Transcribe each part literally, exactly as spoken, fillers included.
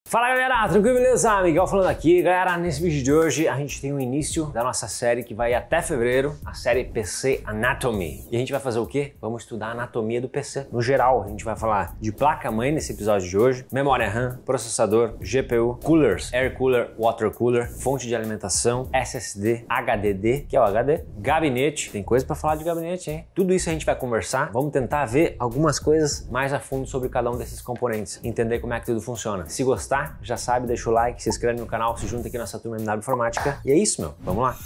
Fala galera, tranquilo, beleza? Miguel falando aqui. Galera, nesse vídeo de hoje a gente tem o início da nossa série que vai até fevereiro, a série P C Anatomy. E a gente vai fazer o quê? Vamos estudar a anatomia do P C. No geral, a gente vai falar de placa-mãe nesse episódio de hoje, memória RAM, processador, G P U, coolers, air cooler, water cooler, fonte de alimentação, S S D, H D D, que é o H D, gabinete, tem coisa para falar de gabinete, hein? Tudo isso a gente vai conversar, vamos tentar ver algumas coisas mais a fundo sobre cada um desses componentes, entender como é que tudo funciona. Se gostar, já sabe, deixa o like, se inscreve no canal, se junta aqui nessa turma M W Informática. E é isso, meu. Vamos lá?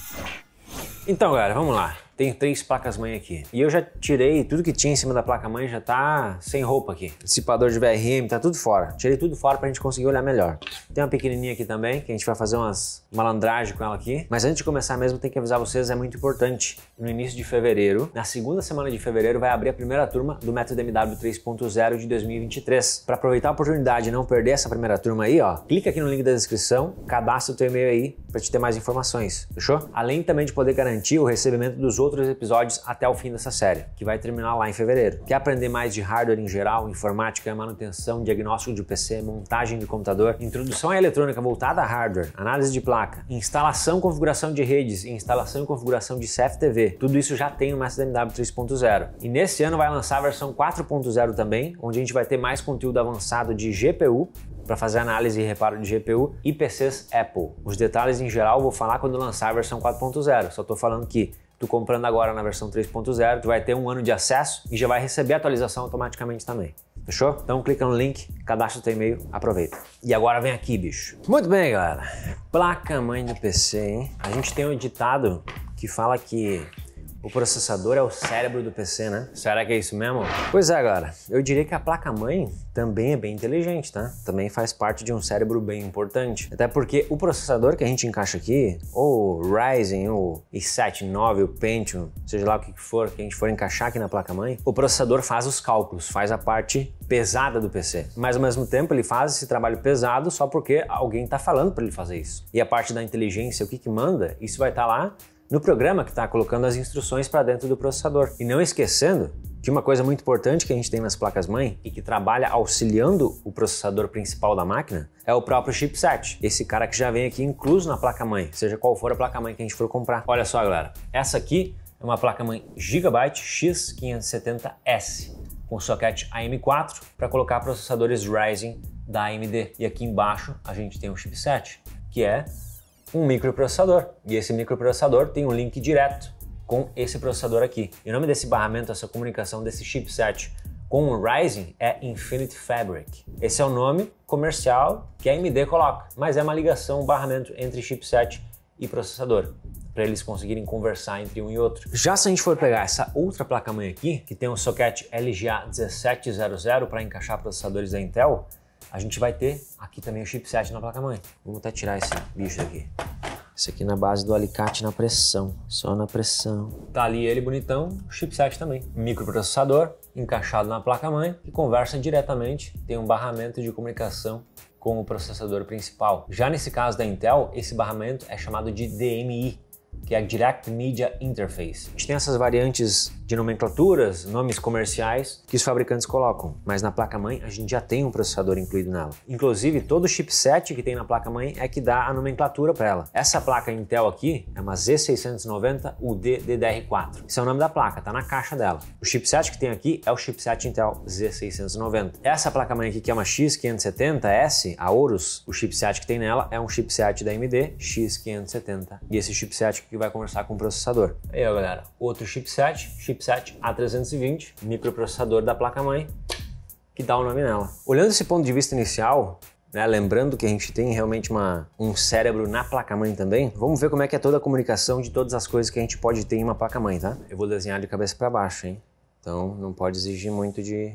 Então, galera, vamos lá. Tenho três placas-mãe aqui. E eu já tirei tudo que tinha em cima da placa-mãe, já tá sem roupa aqui. Dissipador de V R M, tá tudo fora. Tirei tudo fora pra gente conseguir olhar melhor. Tem uma pequenininha aqui também, que a gente vai fazer umas malandragens com ela aqui. Mas antes de começar mesmo, tem que avisar vocês, é muito importante. No início de fevereiro, na segunda semana de fevereiro, vai abrir a primeira turma do método M W três ponto zero de dois mil e vinte e três. Pra aproveitar a oportunidade e não perder essa primeira turma aí, ó, clica aqui no link da descrição, cadastra o teu e-mail aí pra te ter mais informações, fechou? Além também de poder garantir o recebimento dos outros episódios até o fim dessa série, que vai terminar lá em fevereiro. Quer aprender mais de hardware em geral, informática, manutenção, diagnóstico de P C, montagem de computador, introdução à eletrônica voltada a hardware, análise de placa, instalação, configuração de redes, instalação e configuração de C F T V, tudo isso já tem o método M W três ponto zero. E nesse ano vai lançar a versão quatro ponto zero também, onde a gente vai ter mais conteúdo avançado de G P U, para fazer análise e reparo de G P U e P Cs Apple. Os detalhes em geral eu vou falar quando lançar a versão quatro ponto zero, só tô falando que tu comprando agora na versão três ponto zero, tu vai ter um ano de acesso e já vai receber a atualização automaticamente também. Fechou? Então clica no link, cadastra o teu e-mail, aproveita. E agora vem aqui, bicho. Muito bem, galera. Placa-mãe do P C, hein? A gente tem um ditado que fala que o processador é o cérebro do P C, né? Será que é isso mesmo? Pois é, galera. Eu diria que a placa-mãe também é bem inteligente, tá? Também faz parte de um cérebro bem importante. Até porque o processador que a gente encaixa aqui, ou o Ryzen, ou o i sete nove, o Pentium, seja lá o que for que a gente for encaixar aqui na placa-mãe, o processador faz os cálculos, faz a parte pesada do P C. Mas ao mesmo tempo ele faz esse trabalho pesado só porque alguém tá falando para ele fazer isso. E a parte da inteligência, o que que manda, isso vai estar lá no programa que está colocando as instruções para dentro do processador. E não esquecendo que uma coisa muito importante que a gente tem nas placas-mãe e que trabalha auxiliando o processador principal da máquina é o próprio chipset. Esse cara que já vem aqui incluso na placa-mãe, seja qual for a placa-mãe que a gente for comprar. Olha só, galera, essa aqui é uma placa-mãe Gigabyte X quinhentos e setenta S com socket A M quatro para colocar processadores Ryzen da A M D. E aqui embaixo a gente tem um chipset que é um microprocessador, e esse microprocessador tem um link direto com esse processador aqui. E o nome desse barramento, essa comunicação desse chipset com o Ryzen é Infinity Fabric. Esse é o nome comercial que a A M D coloca, mas é uma ligação, um barramento entre chipset e processador, para eles conseguirem conversar entre um e outro. Já se a gente for pegar essa outra placa-mãe aqui, que tem um socket L G A dezessete zero zero para encaixar processadores da Intel, a gente vai ter aqui também o chipset na placa-mãe. Vamos até tirar esse bicho aqui. Esse aqui na base do alicate na pressão, só na pressão. Tá ali ele bonitão, o chipset também. Microprocessador encaixado na placa-mãe que conversa diretamente, tem um barramento de comunicação com o processador principal. Já nesse caso da Intel, esse barramento é chamado de D M I, que é Direct Media Interface. A gente tem essas variantes de nomenclaturas, nomes comerciais que os fabricantes colocam, mas na placa-mãe a gente já tem um processador incluído nela. Inclusive, todo o chipset que tem na placa-mãe é que dá a nomenclatura para ela. Essa placa Intel aqui é uma Z seiscentos e noventa U D D D R quatro. Esse é o nome da placa, tá na caixa dela. O chipset que tem aqui é o chipset Intel Z seiscentos e noventa. Essa placa-mãe aqui, que é uma X quinhentos e setenta S, a Aorus, o chipset que tem nela é um chipset da A M D X quinhentos e setenta. E esse chipset que vai conversar com o processador. Aí, ó, galera, outro chipset, chipset A trezentos e vinte, microprocessador da placa-mãe, que dá o nome nela. Olhando esse ponto de vista inicial, né, lembrando que a gente tem realmente uma, um cérebro na placa-mãe também, vamos ver como é que é toda a comunicação de todas as coisas que a gente pode ter em uma placa-mãe, tá? Eu vou desenhar de cabeça para baixo, hein? Então não pode exigir muito de,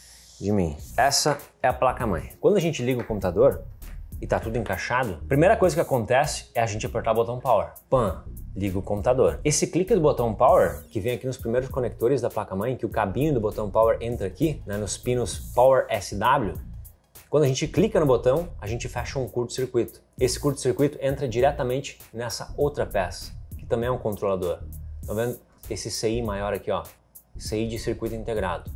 de mim. Essa é a placa-mãe. Quando a gente liga o computador e tá tudo encaixado, a primeira coisa que acontece é a gente apertar o botão Power. Pam! Liga o computador. Esse clique do botão Power, que vem aqui nos primeiros conectores da placa-mãe, que o cabinho do botão Power entra aqui, né, nos pinos Power S W, quando a gente clica no botão, a gente fecha um curto-circuito. Esse curto-circuito entra diretamente nessa outra peça, que também é um controlador. Tá vendo esse C I maior aqui, ó? C I de circuito integrado.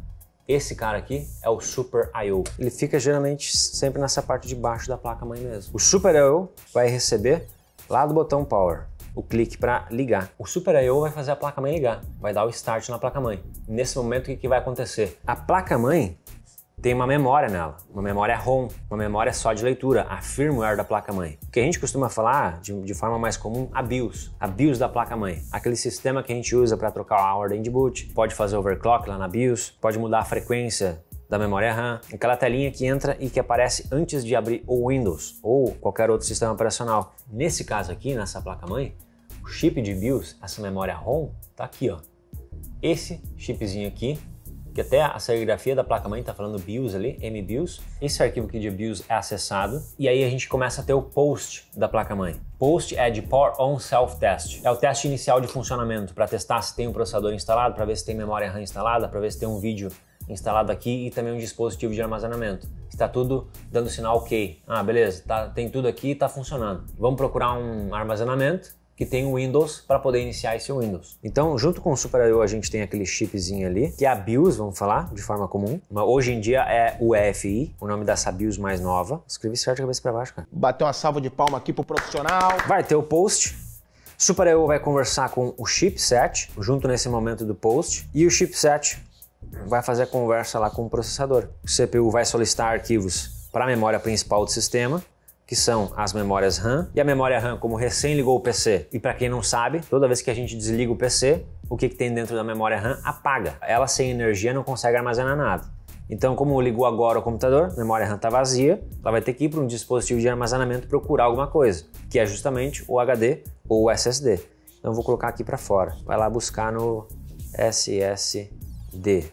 Esse cara aqui é o Super I O. Ele fica geralmente sempre nessa parte de baixo da placa-mãe mesmo. O Super I O vai receber lá do botão Power o clique para ligar. O Super I O vai fazer a placa-mãe ligar, vai dar o start na placa-mãe. Nesse momento, o que, que vai acontecer? A placa-mãe tem uma memória nela, uma memória ROM, uma memória só de leitura, a firmware da placa-mãe. O que a gente costuma falar de, de forma mais comum, a BIOS, a BIOS da placa-mãe. Aquele sistema que a gente usa para trocar a ordem de boot, pode fazer overclock lá na BIOS, pode mudar a frequência da memória RAM, aquela telinha que entra e que aparece antes de abrir o Windows ou qualquer outro sistema operacional. Nesse caso aqui, nessa placa-mãe, o chip de BIOS, essa memória ROM, tá aqui, ó. Esse chipzinho aqui, que até a serigrafia da placa-mãe está falando BIOS ali, M BIOS. Esse arquivo aqui de BIOS é acessado e aí a gente começa a ter o POST da placa-mãe. POST é de Power On Self Test. É o teste inicial de funcionamento para testar se tem um processador instalado, para ver se tem memória RAM instalada, para ver se tem um vídeo instalado aqui e também um dispositivo de armazenamento. Está tudo dando sinal ok. Ah, beleza, tá, tem tudo aqui e está funcionando. Vamos procurar um armazenamento que tem o Windows para poder iniciar esse Windows. Então, junto com o Super I O, a gente tem aquele chipzinho ali, que é a BIOS, vamos falar, de forma comum. Mas hoje em dia é o E F I, o nome dessa BIOS mais nova. Escrevi certo de cabeça para baixo, cara. Bateu uma salva de palma aqui pro profissional. Vai ter o post. Super I O vai conversar com o chipset, junto nesse momento do post, e o chipset vai fazer a conversa lá com o processador. O C P U vai solicitar arquivos para a memória principal do sistema, que são as memórias RAM, e a memória RAM, como recém ligou o P C, e para quem não sabe, toda vez que a gente desliga o P C, o que, que tem dentro da memória RAM apaga. Ela sem energia não consegue armazenar nada. Então, como ligou agora o computador, a memória RAM está vazia, ela vai ter que ir para um dispositivo de armazenamento procurar alguma coisa, que é justamente o H D ou o S S D. Então, eu vou colocar aqui para fora. Vai lá buscar no S S D.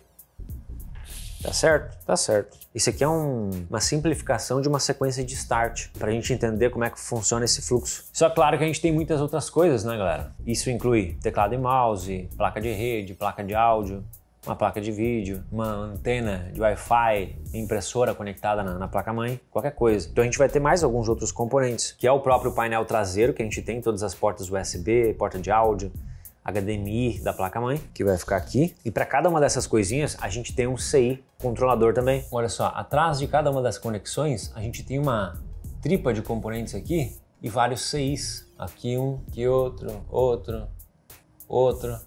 Tá certo? Tá certo. Isso aqui é um, uma simplificação de uma sequência de start, para a gente entender como é que funciona esse fluxo. Só claro que a gente tem muitas outras coisas, né, galera? Isso inclui teclado e mouse, placa de rede, placa de áudio, uma placa de vídeo, uma antena de Wi-Fi, impressora conectada na, na placa-mãe, qualquer coisa. Então a gente vai ter mais alguns outros componentes, que é o próprio painel traseiro, que a gente tem todas as portas U S B, porta de áudio, H D M I da placa-mãe, que vai ficar aqui. E para cada uma dessas coisinhas, a gente tem um C I controlador também. Olha só, atrás de cada uma das conexões, a gente tem uma tripa de componentes aqui e vários C Is. Aqui um, aqui outro, outro, outro.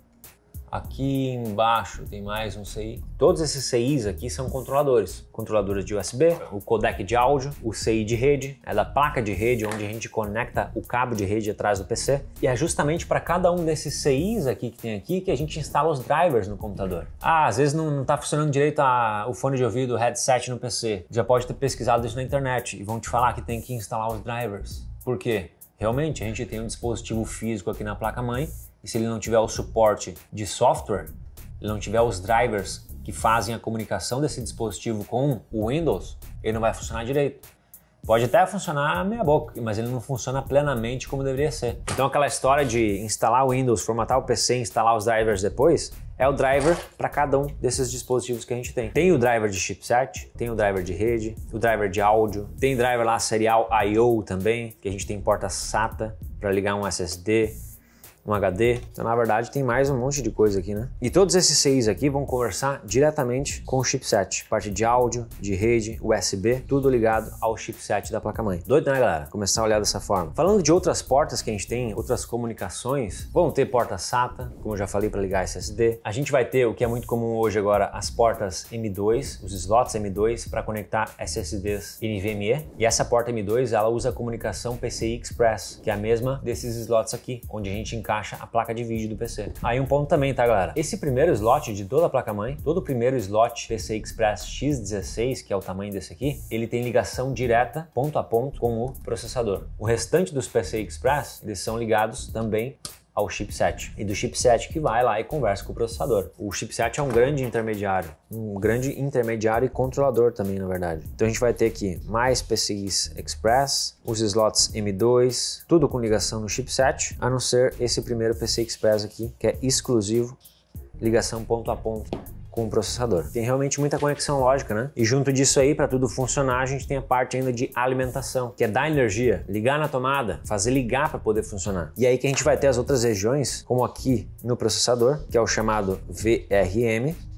Aqui embaixo tem mais um C I. Todos esses C Is aqui são controladores. Controladores de U S B, o codec de áudio, o C I de rede, é da placa de rede onde a gente conecta o cabo de rede atrás do P C. E é justamente para cada um desses C Is aqui que tem aqui que a gente instala os drivers no computador. Ah, às vezes não está funcionando direito a, o fone de ouvido, o headset no P C. Já pode ter pesquisado isso na internet e vão te falar que tem que instalar os drivers. Por quê? Realmente, a gente tem um dispositivo físico aqui na placa-mãe e se ele não tiver o suporte de software, ele não tiver os drivers que fazem a comunicação desse dispositivo com o Windows, ele não vai funcionar direito. Pode até funcionar meia boca, mas ele não funciona plenamente como deveria ser. Então aquela história de instalar o Windows, formatar o P C e instalar os drivers depois, é o driver para cada um desses dispositivos que a gente tem. Tem o driver de chipset, tem o driver de rede, o driver de áudio, tem driver lá serial I O também, que a gente tem porta SATA para ligar um S S D, um H D, então na verdade tem mais um monte de coisa aqui, né? E todos esses C Is aqui vão conversar diretamente com o chipset, parte de áudio, de rede, U S B, tudo ligado ao chipset da placa-mãe. Doido, né, galera? Começar a olhar dessa forma. Falando de outras portas que a gente tem, outras comunicações, vão ter porta SATA, como eu já falei, para ligar S S D. A gente vai ter, o que é muito comum hoje agora, as portas M dois, os slots M dois para conectar S S Ds N V M e. E essa porta M dois, ela usa a comunicação P C I Express, que é a mesma desses slots aqui, onde a gente encaixa a placa de vídeo do P C. Aí um ponto também, tá, galera? Esse primeiro slot de toda a placa-mãe, todo o primeiro slot P C I Express X dezesseis, que é o tamanho desse aqui, ele tem ligação direta, ponto a ponto, com o processador. O restante dos P C I Express, eles são ligados também ao chipset, e do chipset que vai lá e conversa com o processador. O chipset é um grande intermediário, um grande intermediário e controlador também, na verdade. Então a gente vai ter aqui mais P C Is Express, os slots M dois, tudo com ligação no chipset, a não ser esse primeiro P C I Express aqui, que é exclusivo, ligação ponto a ponto com o processador. Tem realmente muita conexão lógica, né? E junto disso aí, para tudo funcionar, a gente tem a parte ainda de alimentação, que é dar energia, ligar na tomada, fazer ligar para poder funcionar. E aí que a gente vai ter as outras regiões, como aqui no processador, que é o chamado V R M,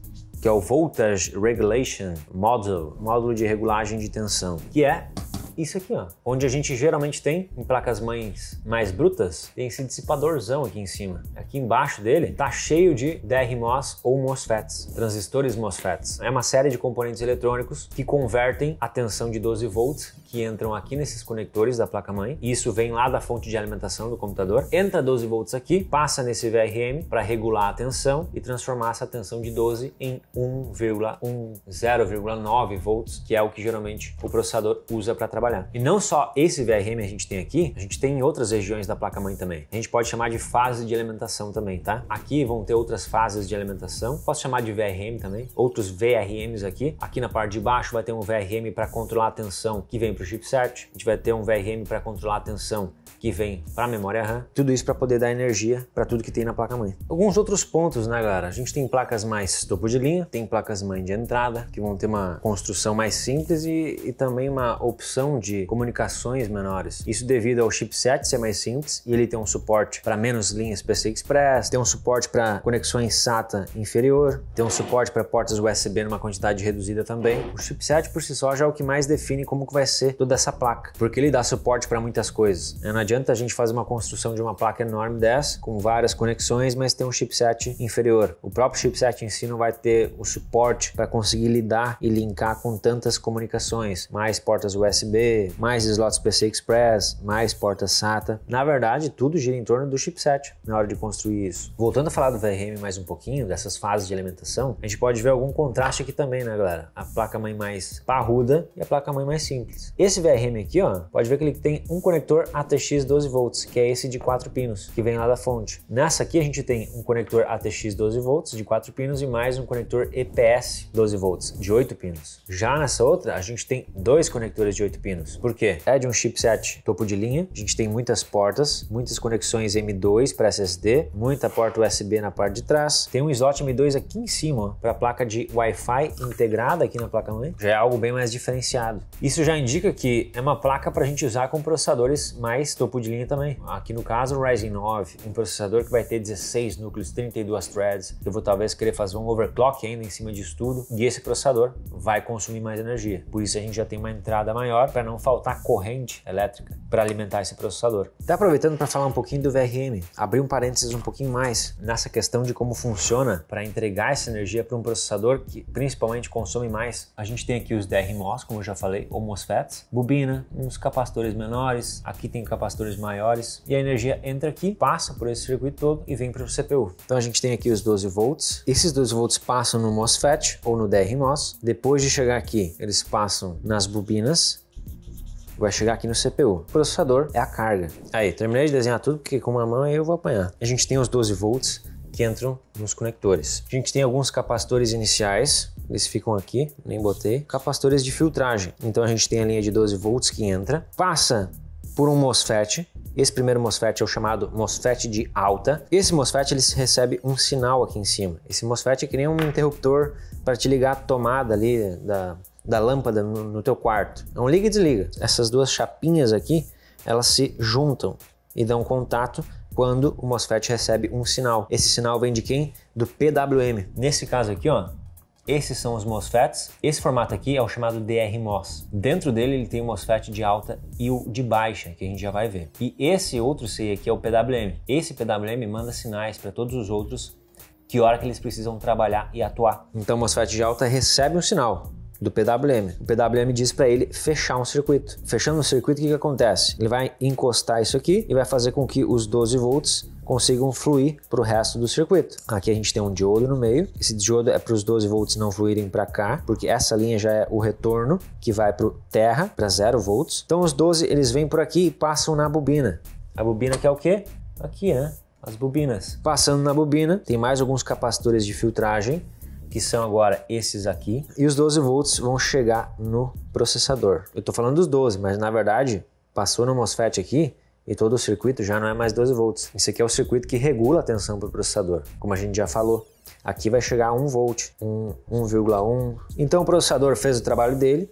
que é o Voltage Regulation Module, módulo de regulagem de tensão, que é isso aqui, ó, onde a gente geralmente tem, em placas-mães mais brutas, tem esse dissipadorzão aqui em cima. Aqui embaixo dele tá cheio de D R MOS ou MOSFETs, transistores MOSFETs. É uma série de componentes eletrônicos que convertem a tensão de doze volts, que entram aqui nesses conectores da placa-mãe. Isso vem lá da fonte de alimentação do computador. Entra doze volts aqui, passa nesse V R M para regular a tensão e transformar essa tensão de doze em um vírgula um, zero vírgula nove volts, que é o que geralmente o processador usa para trabalhar. E não só esse V R M a gente tem aqui, a gente tem em outras regiões da placa-mãe também. A gente pode chamar de fase de alimentação também, tá? Aqui vão ter outras fases de alimentação. Posso chamar de V R M também. Outros V R Ms aqui. Aqui na parte de baixo vai ter um V R M para controlar a tensão que vem para o chipset. A gente vai ter um V R M para controlar a tensão que vem para a memória RAM. Tudo isso para poder dar energia para tudo que tem na placa-mãe. Alguns outros pontos, né, galera? A gente tem placas mais topo de linha, tem placas-mãe de entrada, que vão ter uma construção mais simples e, e também uma opção de comunicações menores. Isso devido ao chipset ser mais simples e ele tem um suporte para menos linhas P C I Express, tem um suporte para conexões SATA inferior, tem um suporte para portas U S B numa quantidade reduzida também. O chipset por si só já é o que mais define como que vai ser toda essa placa, porque ele dá suporte para muitas coisas. Não adianta a gente fazer uma construção de uma placa enorme dessa, com várias conexões, mas tem um chipset inferior. O próprio chipset em si não vai ter o suporte para conseguir lidar e linkar com tantas comunicações, mais portas U S B, mais slots P C I Express, mais portas SATA. Na verdade, tudo gira em torno do chipset na hora de construir isso. Voltando a falar do V R M mais um pouquinho, dessas fases de alimentação, a gente pode ver algum contraste aqui também, né, galera? A placa-mãe mais parruda e a placa-mãe mais simples. Esse V R M aqui, ó, pode ver que ele tem um conector A T X doze volts, que é esse de quatro pinos, que vem lá da fonte. Nessa aqui a gente tem um conector A T X doze volts de quatro pinos e mais um conector E P S doze volts de oito pinos. Já nessa outra, a gente tem dois conectores de oito pinos. Por quê? É de um chipset topo de linha, a gente tem muitas portas, muitas conexões M dois para S S D, muita porta U S B na parte de trás, tem um slot M dois aqui em cima para a placa de Wi-Fi integrada aqui na placa-mãe, já é algo bem mais diferenciado. Isso já indica que é uma placa para a gente usar com processadores mais topo de linha também. Aqui no caso o Ryzen nove, um processador que vai ter dezesseis núcleos, trinta e duas threads, eu vou talvez querer fazer um overclock ainda em cima disso tudo, e esse processador vai consumir mais energia, por isso a gente já tem uma entrada maior para não faltar corrente elétrica para alimentar esse processador. Tá aproveitando para falar um pouquinho do V R M, abrir um parênteses um pouquinho mais nessa questão de como funciona para entregar essa energia para um processador que principalmente consome mais. A gente tem aqui os D R MOS, como eu já falei, ou MOSFETs, bobina, uns capacitores menores, aqui tem capacitores maiores e a energia entra aqui, passa por esse circuito todo e vem para o C P U. Então a gente tem aqui os doze volts, esses doze volts passam no MOSFET ou no D R MOS, depois de chegar aqui eles passam nas bobinas, vai chegar aqui no C P U. O processador é a carga. Aí, terminei de desenhar tudo porque com uma mão aí eu vou apanhar. A gente tem os doze volts que entram nos conectores. A gente tem alguns capacitores iniciais, eles ficam aqui, nem botei. Capacitores de filtragem. Então a gente tem a linha de doze volts que entra, passa por um MOSFET. Esse primeiro MOSFET é o chamado MOSFET de alta. Esse MOSFET ele recebe um sinal aqui em cima. Esse MOSFET é que nem um interruptor para te ligar a tomada ali da, da lâmpada no, no teu quarto. É um liga e desliga. Essas duas chapinhas aqui, elas se juntam e dão contato quando o MOSFET recebe um sinal. Esse sinal vem de quem? Do P W M. Nesse caso aqui, ó, esses são os MOSFETs. Esse formato aqui é o chamado D R MOS. Dentro dele ele tem o MOSFET de alta e o de baixa, que a gente já vai ver. E esse outro C aqui é o P W M. Esse P W M manda sinais para todos os outros que hora que eles precisam trabalhar e atuar. Então o MOSFET de alta recebe um sinal do P W M. O P W M diz para ele fechar um circuito. Fechando o circuito, o que que acontece? Ele vai encostar isso aqui e vai fazer com que os doze volts consigam fluir para o resto do circuito. Aqui a gente tem um diodo no meio. Esse diodo é para os doze volts não fluírem para cá, porque essa linha já é o retorno que vai para o terra, para zero volts. Então os doze eles vêm por aqui e passam na bobina. A bobina que é o quê? Aqui, né? As bobinas. Passando na bobina, tem mais alguns capacitores de filtragem, que são agora esses aqui, e os doze volts vão chegar no processador. Eu tô falando dos doze, mas na verdade passou no MOSFET aqui e todo o circuito já não é mais doze volts. Esse aqui é o circuito que regula a tensão para o processador, como a gente já falou. Aqui vai chegar a um volt, um, um vírgula um. Então o processador fez o trabalho dele,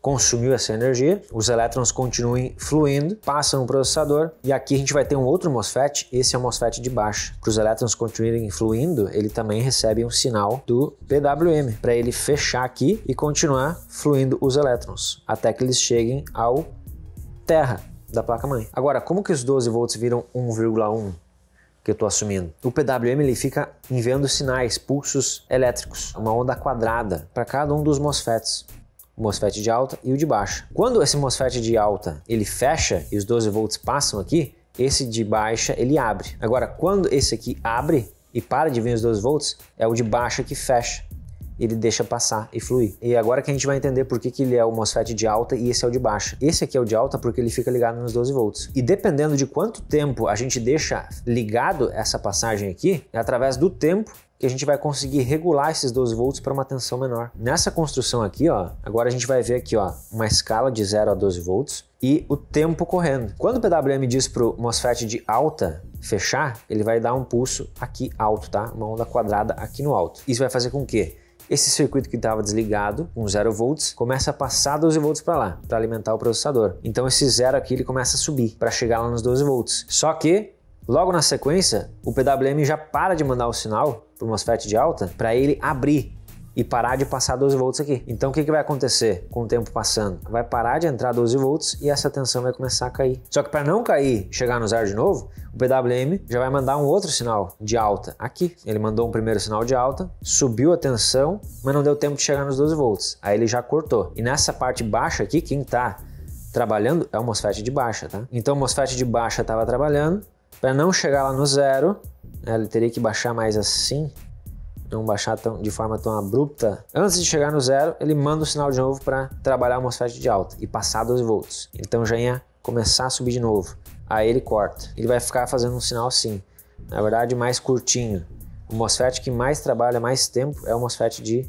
consumiu essa energia, os elétrons continuem fluindo, passam no processador e aqui a gente vai ter um outro MOSFET, esse é o MOSFET de baixa. Para os elétrons continuarem fluindo, ele também recebe um sinal do P W M, para ele fechar aqui e continuar fluindo os elétrons, até que eles cheguem ao terra da placa-mãe. Agora, como que os doze volts viram um vírgula um? Que eu estou assumindo. O P W M ele fica enviando sinais, pulsos elétricos, uma onda quadrada para cada um dos MOSFETs. O MOSFET de alta e o de baixa. Quando esse MOSFET de alta ele fecha e os doze volts passam aqui, esse de baixa ele abre. Agora, quando esse aqui abre e para de vir os doze volts, é o de baixa que fecha. Ele deixa passar e fluir. E agora que a gente vai entender por que, que ele é o MOSFET de alta e esse é o de baixa. Esse aqui é o de alta porque ele fica ligado nos doze volts. E dependendo de quanto tempo a gente deixa ligado essa passagem aqui, é através do tempo que a gente vai conseguir regular esses doze volts para uma tensão menor. Nessa construção aqui, ó, agora a gente vai ver aqui, ó, uma escala de zero a doze volts e o tempo correndo. Quando o P W M diz para o MOSFET de alta fechar, ele vai dar um pulso aqui alto, tá? Uma onda quadrada aqui no alto. Isso vai fazer com que esse circuito que estava desligado, com zero volts, começa a passar doze volts para lá, para alimentar o processador. Então esse zero aqui ele começa a subir para chegar lá nos doze volts. Só que logo na sequência, o P W M já para de mandar o sinal para o MOSFET de alta para ele abrir e parar de passar doze volts aqui. Então o que, que vai acontecer com o tempo passando? Vai parar de entrar doze volts e essa tensão vai começar a cair. Só que para não cair, chegar no zero de novo, o P W M já vai mandar um outro sinal de alta aqui. Ele mandou um primeiro sinal de alta, subiu a tensão, mas não deu tempo de chegar nos doze volts. Aí ele já cortou. E nessa parte baixa aqui, quem está trabalhando é o MOSFET de baixa, tá? Então o MOSFET de baixa estava trabalhando. Para não chegar lá no zero, né, ele teria que baixar mais assim, não baixar tão, de forma tão abrupta. Antes de chegar no zero, ele manda o sinal de novo para trabalhar o MOSFET de alta e passar doze volts. Então já ia começar a subir de novo. Aí ele corta. Ele vai ficar fazendo um sinal assim, na verdade mais curtinho. O MOSFET que mais trabalha mais tempo é o MOSFET de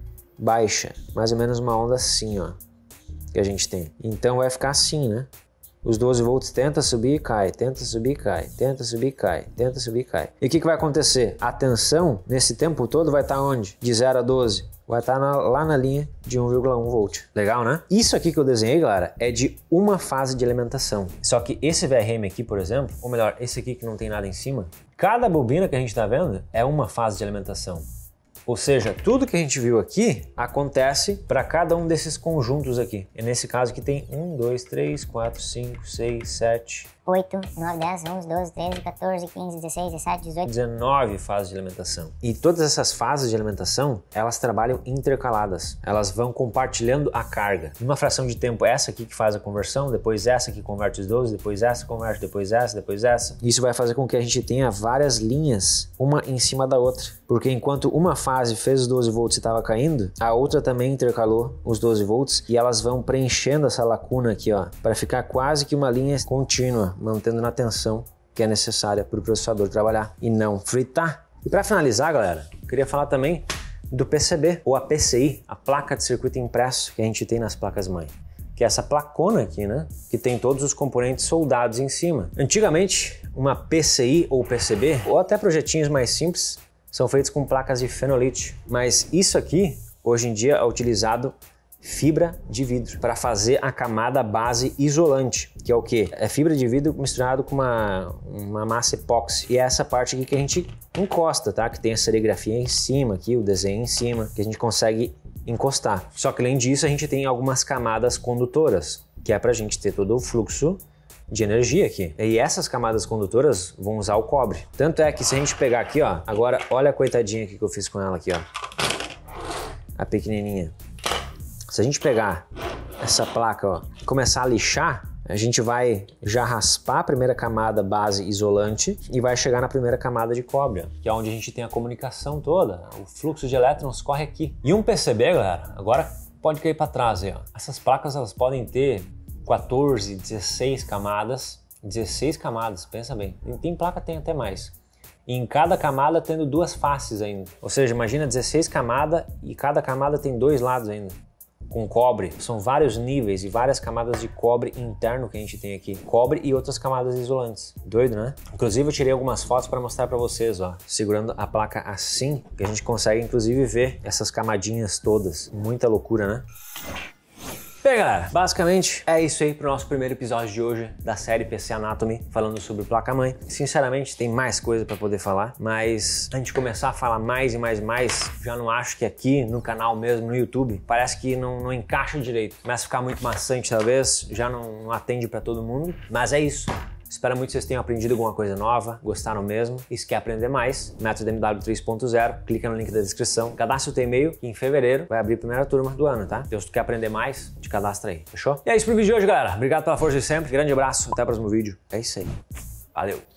baixa, mais ou menos uma onda assim, ó, que a gente tem. Então vai ficar assim, né? Os doze volts tenta subir e cai, tenta subir e cai, tenta subir e cai, tenta subir e cai. E o que, que vai acontecer? A tensão nesse tempo todo vai estar onde? De zero a doze. Vai estar na, lá na linha de um vírgula um volt. Legal, né? Isso aqui que eu desenhei, galera, é de uma fase de alimentação. Só que esse V R M aqui, por exemplo, ou melhor, esse aqui que não tem nada em cima, cada bobina que a gente está vendo é uma fase de alimentação. Ou seja, tudo que a gente viu aqui acontece para cada um desses conjuntos aqui. E nesse caso aqui tem um, dois, três, quatro, cinco, seis, sete... oito, nove, dez, onze, doze, treze, quatorze, quinze, dezesseis, dezessete, dezoito... dezenove fases de alimentação. E todas essas fases de alimentação, elas trabalham intercaladas. Elas vão compartilhando a carga. Numa fração de tempo, essa aqui que faz a conversão, depois essa que converte os doze, depois essa converte, depois essa, depois essa. Isso vai fazer com que a gente tenha várias linhas, uma em cima da outra. Porque enquanto uma fase fez os doze volts e estava caindo, a outra também intercalou os doze volts e elas vão preenchendo essa lacuna aqui, ó, para ficar quase que uma linha contínua, mantendo na tensão que é necessária para o processador trabalhar e não fritar. E para finalizar, galera, eu queria falar também do P C B, ou a P C I, a placa de circuito impresso que a gente tem nas placas-mãe. Que é essa placona aqui, né? Que tem todos os componentes soldados em cima. Antigamente, uma P C I ou P C B, ou até projetinhos mais simples, são feitos com placas de fenolítio. Mas isso aqui, hoje em dia, é utilizado fibra de vidro para fazer a camada base isolante, que é o que? É fibra de vidro misturado com uma, uma massa epóxi. E é essa parte aqui que a gente encosta, tá? Que tem a serigrafia em cima aqui, o desenho em cima, que a gente consegue encostar. Só que além disso, a gente tem algumas camadas condutoras, que é para a gente ter todo o fluxo de energia aqui. E essas camadas condutoras vão usar o cobre. Tanto é que se a gente pegar aqui, ó, agora olha a coitadinha aqui que eu fiz com ela aqui, ó. A pequenininha. Se a gente pegar essa placa, ó, e começar a lixar, a gente vai já raspar a primeira camada base isolante e vai chegar na primeira camada de cobre, ó, que é onde a gente tem a comunicação toda, o fluxo de elétrons corre aqui. E um P C B, galera, agora pode cair para trás aí, ó. Essas placas elas podem ter quatorze, dezesseis camadas, dezesseis camadas, pensa bem. Tem placa tem até mais. E em cada camada tendo duas faces ainda. Ou seja, imagina dezesseis camadas e cada camada tem dois lados ainda. Com cobre, são vários níveis e várias camadas de cobre interno que a gente tem aqui. Cobre e outras camadas isolantes. Doido, né? Inclusive eu tirei algumas fotos para mostrar para vocês, ó. Segurando a placa assim, que a gente consegue inclusive ver essas camadinhas todas. Muita loucura, né? Bem, galera, basicamente é isso aí pro nosso primeiro episódio de hoje da série P C Anatomy, falando sobre placa-mãe. Sinceramente, tem mais coisa pra poder falar, mas antes de começar a falar mais e mais e mais, já não acho que aqui no canal mesmo, no YouTube, parece que não, não encaixa direito. Começa a ficar muito maçante, talvez, já não, não atende pra todo mundo, mas é isso. Espero muito que vocês tenham aprendido alguma coisa nova, gostaram mesmo. E se quer aprender mais, método M W três ponto zero, clica no link da descrição, cadastra o teu e-mail, que em fevereiro vai abrir a primeira turma do ano, tá? Então se tu quer aprender mais, te cadastra aí, fechou? E é isso pro vídeo de hoje, galera. Obrigado pela força de sempre, grande abraço, até o próximo vídeo. É isso aí. Valeu!